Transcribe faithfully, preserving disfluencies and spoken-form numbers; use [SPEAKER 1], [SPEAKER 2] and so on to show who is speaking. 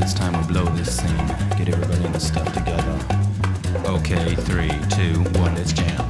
[SPEAKER 1] it's time to blow this scene. Get everybody in the stuff together. Okay, three, two, one, let's jam.